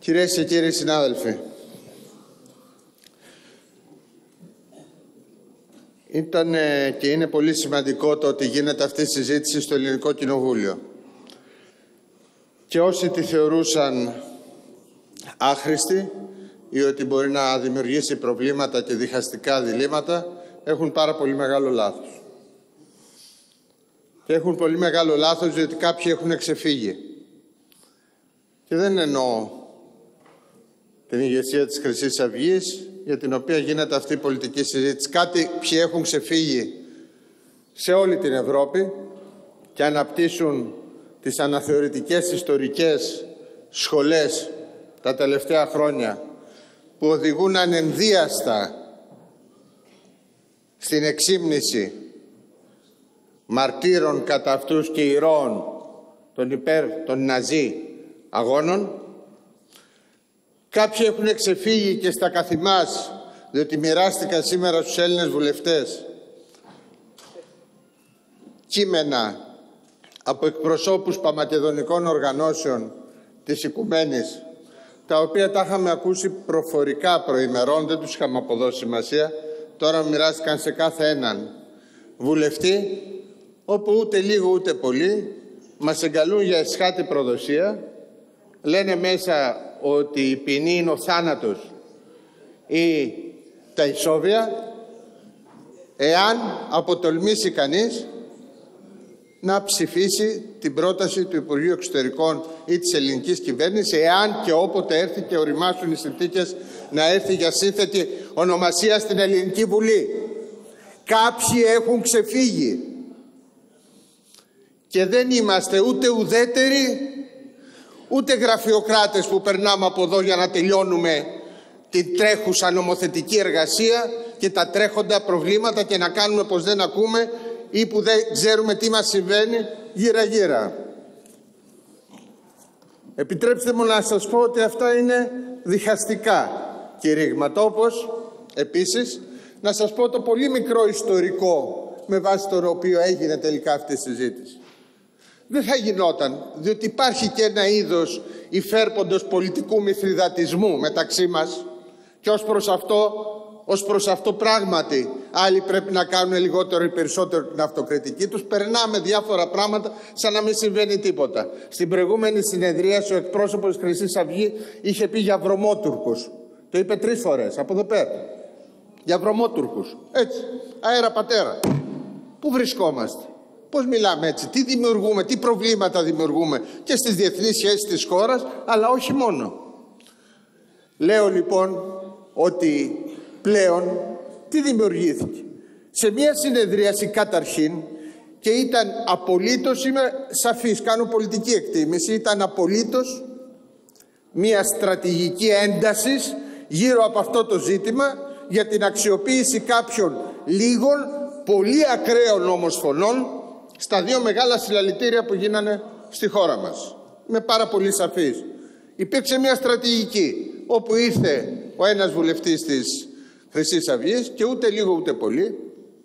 Κυρίες και κύριοι συνάδελφοι, ήταν και είναι πολύ σημαντικό το ότι γίνεται αυτή η συζήτηση στο Ελληνικό Κοινοβούλιο. Και όσοι τη θεωρούσαν άχρηστη ή ότι μπορεί να δημιουργήσει προβλήματα και διχαστικά διλήμματα, έχουν πάρα πολύ μεγάλο λάθος. Και έχουν πολύ μεγάλο λάθος διότι κάποιοι έχουν ξεφύγει. Και δεν εννοώ την ηγεσία της Χρυσής Αυγής, για την οποία γίνεται αυτή η πολιτική συζήτηση. Κάποιοι έχουν ξεφύγει σε όλη την Ευρώπη και αναπτύσσουν τις αναθεωρητικές ιστορικές σχολές τα τελευταία χρόνια, που οδηγούν ανενδίαστα στην εξύμνηση μαρτύρων κατά αυτούς και ηρώων των υπέρ των Ναζί αγώνων. Κάποιοι έχουν ξεφύγει και στα καθημάς, διότι μοιράστηκαν σήμερα στους Έλληνες βουλευτές κείμενα από εκπροσώπους παμακεδονικών οργανώσεων της Οικουμένης, τα οποία τα είχαμε ακούσει προφορικά προημερών, δεν τους είχαμε αποδώσει σημασία. Τώρα μοιράστηκαν σε κάθε έναν βουλευτή, όπου ούτε λίγο ούτε πολύ μας εγκαλούν για εσχάτη προδοσία. Λένε μέσα ότι η ποινή είναι ο θάνατος ή τα ισόβια, εάν αποτολμήσει κανείς να ψηφίσει την πρόταση του Υπουργείου Εξωτερικών ή της ελληνικής κυβέρνησης, εάν και όποτε έρθει και οριμάσουν οι συνθήκες να έρθει για σύνθετη ονομασία στην Ελληνική Βουλή. Κάποιοι έχουν ξεφύγει και δεν είμαστε ούτε ουδέτεροι ούτε γραφειοκράτες που περνάμε από εδώ για να τελειώνουμε την τρέχουσα νομοθετική εργασία και τα τρέχοντα προβλήματα και να κάνουμε πως δεν ακούμε ή που δεν ξέρουμε τι μας συμβαίνει γύρα-γύρα. Επιτρέψτε μου να σας πω ότι αυτά είναι διχαστικά κηρύγματα, όπως επίσης να σας πω το πολύ μικρό ιστορικό με βάση το οποίο έγινε τελικά αυτή η συζήτηση. Δεν θα γινόταν, διότι υπάρχει και ένα είδος υφέρποντος πολιτικού μηθριδατισμού μεταξύ μας και ως προς αυτό πράγματι άλλοι πρέπει να κάνουν λιγότερο ή περισσότερο την αυτοκριτική τους. Περνάμε διάφορα πράγματα σαν να μην συμβαίνει τίποτα. Στην προηγούμενη συνεδρίαση ο εκπρόσωπος της Χρυσής Αυγής είχε πει για βρωμότουρκους. Το είπε 3 φορές από εδώ πέρα. Για βρωμότουρκους. Έτσι, αέρα πατέρα. Πού βρισκόμαστε? Πώς μιλάμε έτσι? Τι δημιουργούμε? Τι προβλήματα δημιουργούμε και στις διεθνείς σχέσεις της χώρας, αλλά όχι μόνο. Λέω λοιπόν ότι πλέον τι δημιουργήθηκε? Σε μια συνεδρίαση καταρχήν, και ήταν απολύτως, είμαι σαφής, κάνω πολιτική εκτίμηση, ήταν απολύτως μια στρατηγική έντασης γύρω από αυτό το ζήτημα για την αξιοποίηση κάποιων λίγων, πολύ ακραίων όμως φωνών στα 2 μεγάλα συλλαλητήρια που γίνανε στη χώρα μας. Είμαι πάρα πολύ σαφής. Υπήρξε μια στρατηγική όπου ήρθε ο ένας βουλευτής της Χρυσής Αυγής και ούτε λίγο ούτε πολύ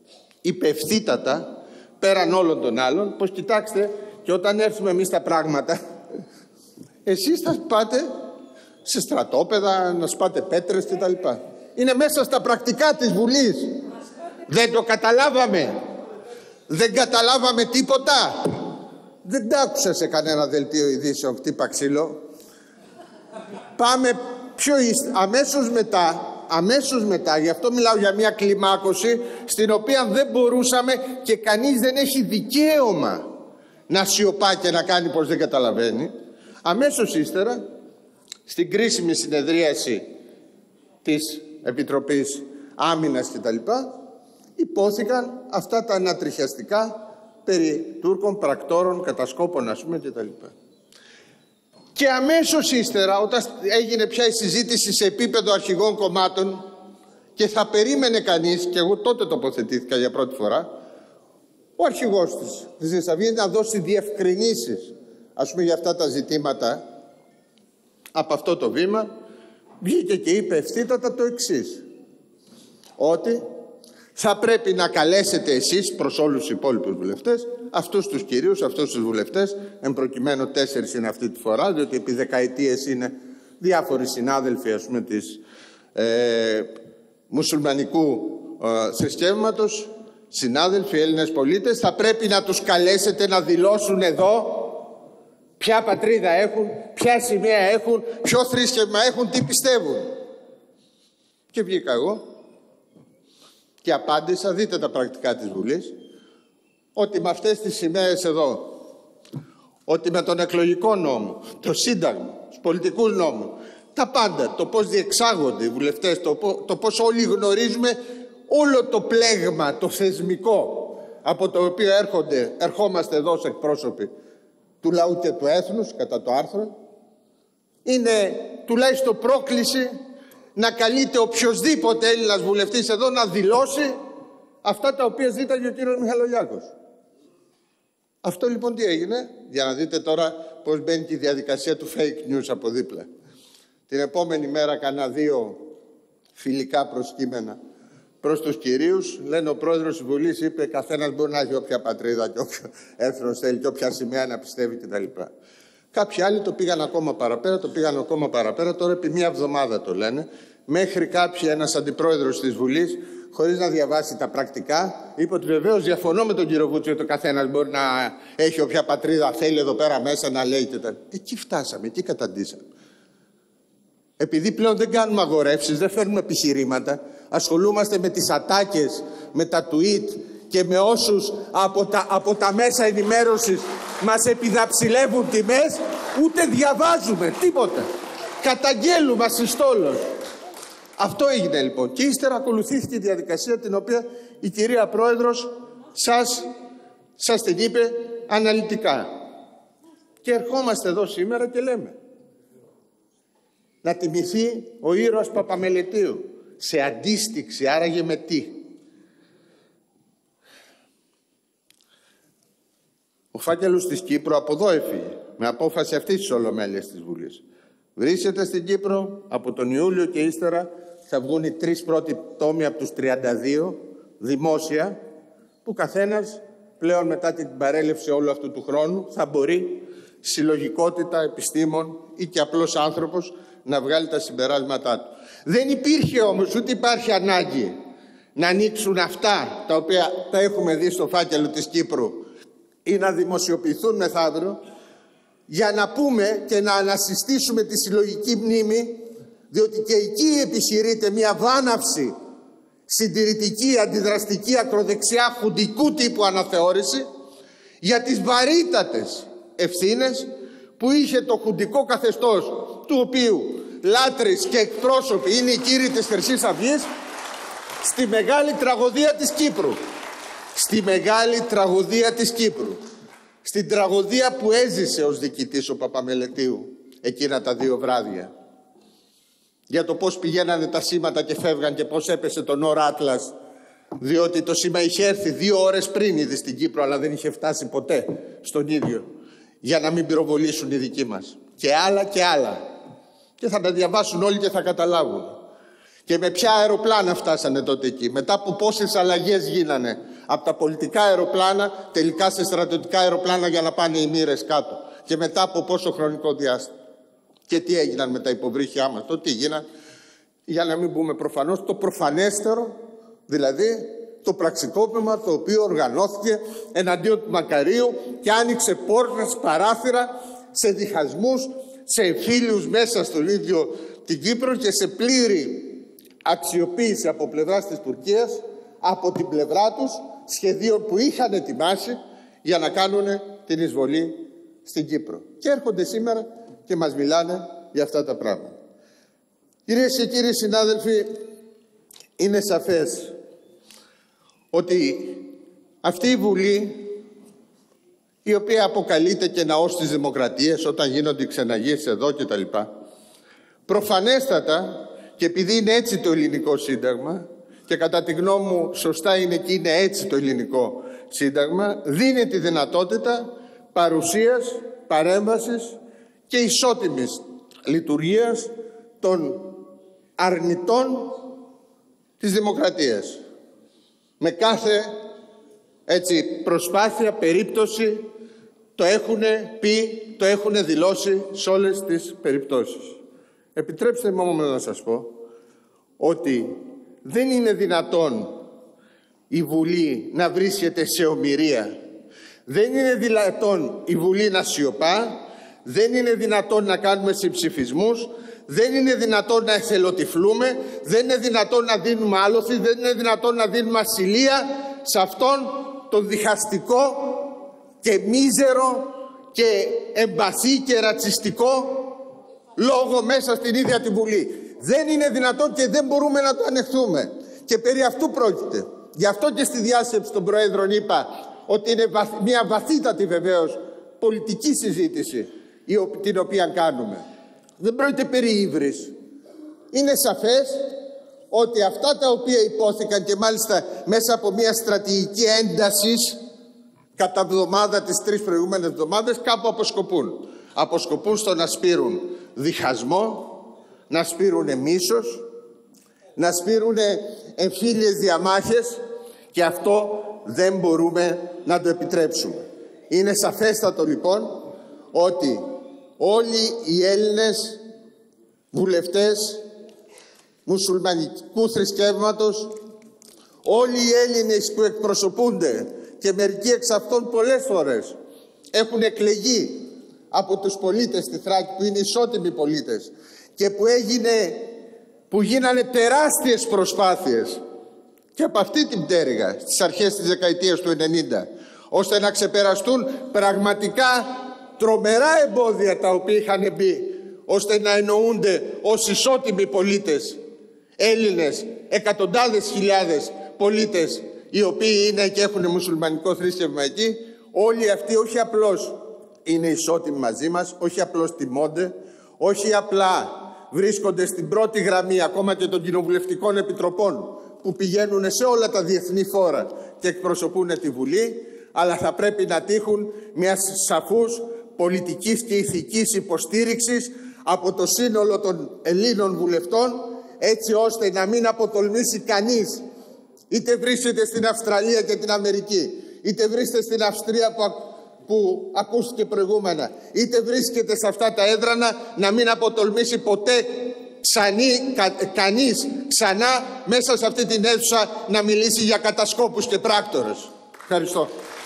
υπευθύτατα πέραν όλων των άλλων πως κοιτάξτε, και όταν έρθουμε εμείς τα πράγματα εσείς θα πάτε σε στρατόπεδα, να σπάτε πέτρες κτλ. Είναι μέσα στα πρακτικά της Βουλής. Δεν το καταλάβαμε? Δεν καταλάβαμε τίποτα? Δεν τα άκουσα σε κανένα δελτίο ειδήσεων χτύπα ξύλο. Πάμε πιο αμέσως μετά, γι' αυτό μιλάω για μια κλιμάκωση στην οποία δεν μπορούσαμε και κανείς δεν έχει δικαίωμα να σιωπά και να κάνει πως δεν καταλαβαίνει. Αμέσως ύστερα, στην κρίσιμη συνεδρίαση της Επιτροπής Άμυνας κτλ., υπόθηκαν αυτά τα ανατριχιαστικά περί Τούρκων πρακτόρων, κατασκόπων ας πούμε κτλ. Και αμέσως ύστερα, όταν έγινε πια η συζήτηση σε επίπεδο αρχηγών κομμάτων και θα περίμενε κανείς, και εγώ τότε τοποθετήθηκα για πρώτη φορά, ο αρχηγός της Χρυσής Αυγής να δώσει διευκρινήσεις ας πούμε για αυτά τα ζητήματα από αυτό το βήμα, βγήκε και είπε ευθύτατα το εξής, ότι θα πρέπει να καλέσετε εσείς προς όλους τους υπόλοιπους βουλευτές αυτούς τους κυρίους, αυτούς τους βουλευτές, εν προκειμένου 4 είναι αυτή τη φορά, διότι επί δεκαετίες είναι διάφοροι συνάδελφοι, ας πούμε, της μουσουλμανικού θρησκεύματος, συνάδελφοι Έλληνες πολίτες, θα πρέπει να τους καλέσετε να δηλώσουν εδώ ποια πατρίδα έχουν, ποια σημαία έχουν, ποιο θρήσκευμα έχουν, τι πιστεύουν. Και βγήκα εγώ και απάντησα, δείτε τα πρακτικά της Βουλής, ότι με αυτές τις σημαίες εδώ, ότι με τον εκλογικό νόμο, το Σύνταγμα, τους πολιτικούς νόμους, τα πάντα, το πώς διεξάγονται οι βουλευτές, το πώς όλοι γνωρίζουμε όλο το πλέγμα, το θεσμικό, από το οποίο ερχόμαστε εδώ ως εκπρόσωποι του λαού και του έθνους, κατά το άρθρο, είναι τουλάχιστον πρόκληση να καλείται οποιοσδήποτε Έλληνας βουλευτής εδώ να δηλώσει αυτά τα οποία ζήταγε ο κύριος Μιχαλολιάκος. Αυτό λοιπόν τι έγινε, για να δείτε τώρα πώς μπαίνει και η διαδικασία του fake news από δίπλα. Την επόμενη μέρα κάνα 2 φιλικά προσκύμενα προς τους κυρίους, λένε ο πρόεδρος της Βουλής είπε καθένας μπορεί να έχει όποια πατρίδα και όποιο έθνος θέλει και όποια σημαία να πιστεύει κτλ. Κάποιοι άλλοι το πήγαν ακόμα παραπέρα, τώρα επί 1 εβδομάδα το λένε, μέχρι ένας αντιπρόεδρος της Βουλής, χωρίς να διαβάσει τα πρακτικά, είπε ότι βεβαίως διαφωνώ με τον κύριο Βούτσιο ότι ο καθένας μπορεί να έχει όποια πατρίδα θέλει εδώ πέρα μέσα να λέει κτλ. Εκεί φτάσαμε, εκεί καταντήσαμε. Επειδή πλέον δεν κάνουμε αγορεύσεις, δεν φέρνουμε επιχειρήματα, ασχολούμαστε με τις ατάκες, με τα tweet και με όσους από τα μέσα ενημέρωσης μας επιδαψιλεύουν τιμές, ούτε διαβάζουμε τίποτα. Καταγγέλουμε ασυστόλως. Αυτό έγινε λοιπόν. Και ύστερα ακολουθήθηκε η διαδικασία την οποία η κυρία Πρόεδρος σας την είπε αναλυτικά. Και ερχόμαστε εδώ σήμερα και λέμε να τιμηθεί ο ήρωας Παπαμελετίου. Σε αντίστοιξη, άραγε με τι? Ο φάκελος της Κύπρου από εδώ έφυγε, με απόφαση αυτής της Ολομέλειας της Βουλής. Βρίσκεται στην Κύπρο, από τον Ιούλιο και ύστερα θα βγουν οι 3 πρώτοι τόμοι από τους 32, δημόσια, που καθένας πλέον μετά την παρέλευση όλου αυτού του χρόνου θα μπορεί συλλογικότητα επιστήμων ή και απλός άνθρωπος να βγάλει τα συμπεράσματά του. Δεν υπήρχε όμως, ούτε υπάρχει ανάγκη να ανοίξουν αυτά τα οποία τα έχουμε δει στο φάκελο της Κύπρου ή να δημοσιοποιηθούν μεθαύριο, για να πούμε και να ανασυστήσουμε τη συλλογική μνήμη, διότι και εκεί επιχειρείται μια βάναυση συντηρητική, αντιδραστική, ακροδεξιά, χουντικού τύπου αναθεώρηση για τις βαρύτατες ευθύνες που είχε το χουντικό καθεστώς, του οποίου λάτρεις και εκπρόσωποι είναι οι κύριοι της Χρυσής Αυγής, στη μεγάλη τραγωδία της Κύπρου. Στη μεγάλη τραγωδία της Κύπρου. Στην τραγωδία που έζησε ως διοικητής ο Παπαμελετίου εκείνα τα 2 βράδια. Για το πώς πηγαίνανε τα σήματα και φεύγαν και πώς έπεσε το Νορ Άτλας, διότι το σήμα είχε έρθει 2 ώρες πριν ήδη στην Κύπρο, αλλά δεν είχε φτάσει ποτέ στον ίδιο, για να μην πυροβολήσουν οι δικοί μας. Και άλλα και άλλα. Και θα τα διαβάσουν όλοι και θα καταλάβουν. Και με ποια αεροπλάνα φτάσανε τότε εκεί. Μετά από πόσες αλλαγές γίνανε από τα πολιτικά αεροπλάνα τελικά σε στρατιωτικά αεροπλάνα για να πάνε οι μοίρες κάτω. Και μετά από πόσο χρονικό διάστημα. Και τι έγιναν με τα υποβρύχια μας. Το τι γίναν, για να μην πούμε προφανώς, το προφανέστερο, δηλαδή το πραξικόπημα το οποίο οργανώθηκε εναντίον του Μακαρίου και άνοιξε πόρτες, παράθυρα σε διχασμούς, σε εμφύλιους μέσα στον ίδιο την Κύπρο και σε πλήρη αξιοποίηση από πλευράς της Τουρκίας, από την πλευρά τους, σχεδίων που είχαν ετοιμάσει για να κάνουν την εισβολή στην Κύπρο. Και έρχονται σήμερα και μας μιλάνε για αυτά τα πράγματα. Κυρίες και κύριοι συνάδελφοι, είναι σαφές ότι αυτή η Βουλή, η οποία αποκαλείται και ναός της δημοκρατίας όταν γίνονται οι ξεναγήσεις εδώ και τα λοιπά, προφανέστατα, και επειδή είναι έτσι το ελληνικό σύνταγμα, και κατά τη γνώμη μου σωστά είναι και είναι έτσι το ελληνικό σύνταγμα, δίνει τη δυνατότητα παρουσίας, παρέμβασης και ισότιμης λειτουργίας των αρνητών της δημοκρατίας. Με κάθε προσπάθεια, περίπτωση, το έχουν πει, το έχουν δηλώσει σε όλες τις περιπτώσεις. Επιτρέψτε μου όμως να σας πω ότι δεν είναι δυνατόν η Βουλή να βρίσκεται σε ομηρία. Δεν είναι δυνατόν η Βουλή να σιωπά. Δεν είναι δυνατόν να κάνουμε συμψηφισμούς. Δεν είναι δυνατόν να εθελοτυφλούμε. Δεν είναι δυνατόν να δίνουμε άλοθη. Δεν είναι δυνατόν να δίνουμε ασυλία σε αυτόν τον διχαστικό και μίζερο και εμπαθή και ρατσιστικό λόγο μέσα στην ίδια την Βουλή. Δεν είναι δυνατόν και δεν μπορούμε να το ανεχθούμε. Και περί αυτού πρόκειται. Γι' αυτό και στη διάσκεψη των Προέδρων είπα ότι είναι μια βαθύτατη βεβαίως πολιτική συζήτηση την οποία κάνουμε. Δεν πρόκειται περί ύβρις. Είναι σαφές ότι αυτά τα οποία υπόθηκαν και μάλιστα μέσα από μια στρατηγική έντασης κατά εβδομάδα τις 3 προηγούμενες εβδομάδες κάπου αποσκοπούν. Αποσκοπούν στο να σπείρουν διχασμό, να σπείρουν μίσος, να σπείρουν εμφύλιες διαμάχες και αυτό δεν μπορούμε να το επιτρέψουμε. Είναι σαφέστατο λοιπόν ότι όλοι οι Έλληνες βουλευτές μουσουλμανικού θρησκεύματος, όλοι οι Έλληνες που εκπροσωπούνται και μερικοί εξ αυτών πολλές φορές έχουν εκλεγεί από τους πολίτες στη Θράκη που είναι ισότιμοι πολίτες και που γίνανε τεράστιες προσπάθειες και από αυτή την πτέρυγα στις αρχές της δεκαετίας του 90 ώστε να ξεπεραστούν πραγματικά τρομερά εμπόδια τα οποία είχαν μπει ώστε να εννοούνται ως ισότιμοι πολίτες Έλληνες, εκατοντάδες χιλιάδες πολίτες οι οποίοι είναι και έχουν μουσουλμανικό θρήσκευμα εκεί. Όλοι αυτοί όχι απλώς είναι ισότιμοι μαζί μας, όχι απλώς τιμώνται, όχι απλά βρίσκονται στην πρώτη γραμμή ακόμα και των κοινοβουλευτικών επιτροπών που πηγαίνουν σε όλα τα διεθνή φόρα και εκπροσωπούν τη Βουλή, αλλά θα πρέπει να τύχουν μιας σαφούς πολιτικής και ηθικής υποστήριξης από το σύνολο των Ελλήνων βουλευτών, έτσι ώστε να μην αποτολμήσει κανείς, είτε βρίσκεται στην Αυστραλία και την Αμερική, είτε βρίσκεται στην Αυστρία που ακούστηκε προηγούμενα, είτε βρίσκεται σε αυτά τα έδρανα, να μην αποτολμήσει ποτέ κανείς ξανά μέσα σε αυτή την αίθουσα να μιλήσει για κατασκόπους και πράκτορες. Ευχαριστώ.